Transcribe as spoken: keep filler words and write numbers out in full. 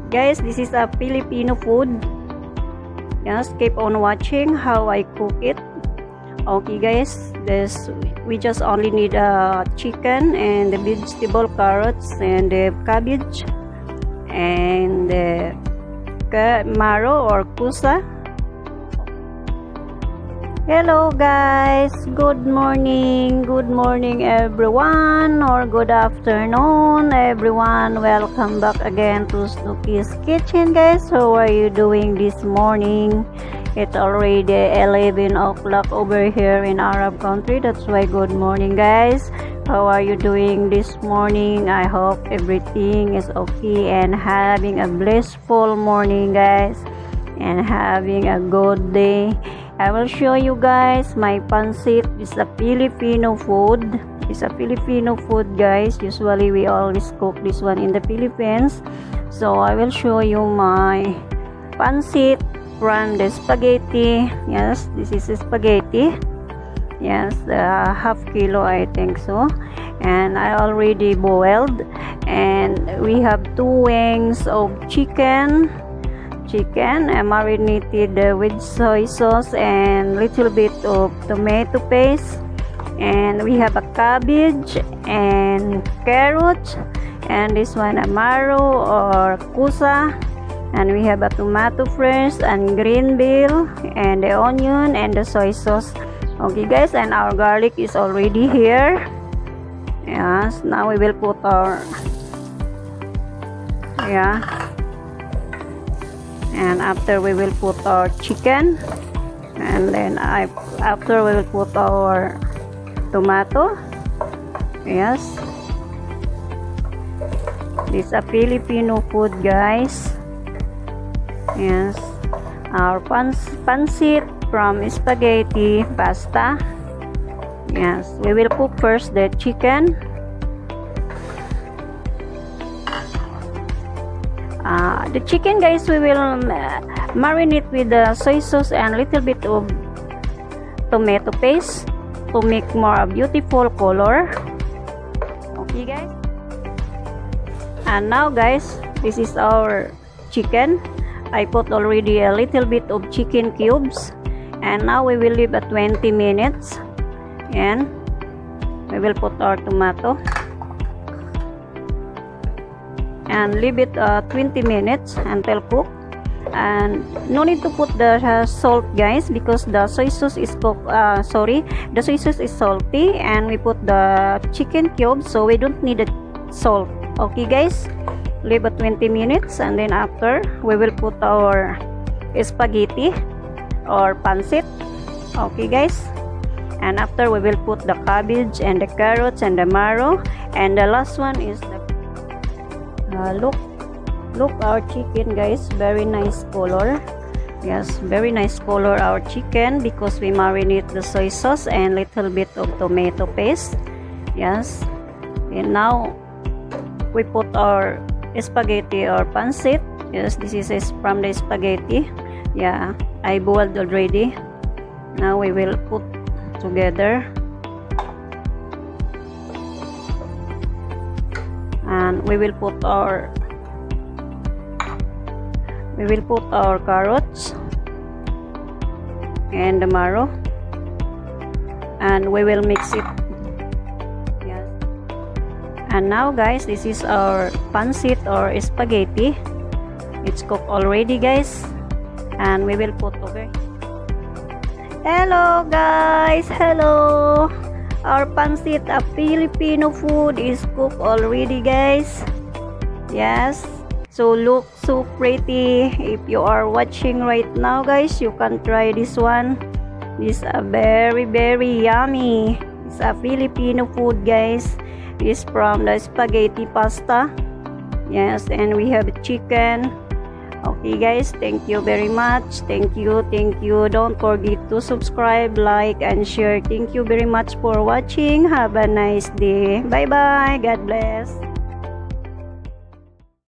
Guys, this is a Filipino food. Yes, keep on watching how I cook it. Okay guys, this we just only need a uh, chicken and the vegetable, carrots and the cabbage and the marrow or kusa. Hello guys, good morning, good morning everyone, or good afternoon everyone. Welcome back again to Snooki's Kitchen guys. How are you doing this morning? It's already eleven o'clock over here in Arab country. That's why good morning guys. How are you doing this morning? I hope everything is okay and having a blissful morning guys, and having a good day. I will show you guys my pancit. It's a Filipino food. It's a Filipino food guys. Usually we always cook this one in the Philippines. So I will show you my pancit from the spaghetti. Yes, this is spaghetti. Yes, uh, half kilo I think so. And I already boiled. And we have two wings of chicken. Chicken uh, marinated uh, with soy sauce and little bit of tomato paste, and we have a cabbage and carrots, and this one a marrow or kusa, and we have a tomato fresh and green bell and the onion and the soy sauce. Okay guys, and our garlic is already here. Yes, now we will put our yeah and after we will put our chicken, and then I after we will put our tomato. Yes, this is a Filipino food guys. Yes, our pans pancit from spaghetti pasta. Yes, we will cook first the chicken. Uh, the chicken guys, we will uh, marinate with the soy sauce and little bit of tomato paste to make more a beautiful color. Okay guys, and now guys, this is our chicken. I put already a little bit of chicken cubes, and now we will leave at twenty minutes, and we will put our tomato and leave it uh, twenty minutes until cook. And no need to put the uh, salt guys, because the soy sauce is cook uh, sorry the soy sauce is salty, and we put the chicken cubes, so we don't need the salt. Okay guys, leave it twenty minutes, and then after we will put our spaghetti or pancit. Okay guys, and after we will put the cabbage and the carrots and the marrow, and the last one is the Uh, look look our chicken guys, very nice color. Yes, very nice color our chicken, because we marinate the soy sauce and little bit of tomato paste. Yes, and now we put our spaghetti or pancit. Yes, this is from the spaghetti. Yeah, I boiled already. Now we will put together, and we will put our we will put our carrots and the marrow, and we will mix it. Yes, and now guys, this is our pancit or spaghetti. It's cooked already guys, and we will put over. Hello guys, hello. Our pancit, a Filipino food, is cooked already guys. Yes, so look so pretty. If you are watching right now guys, you can try this one. This is a very very yummy. It's a Filipino food guys. It's from the spaghetti pasta. Yes, and we have chicken. Okay guys, thank you very much. Thank you, thank you. Don't forget to subscribe, like, and share. Thank you very much for watching. Have a nice day. Bye bye. God bless.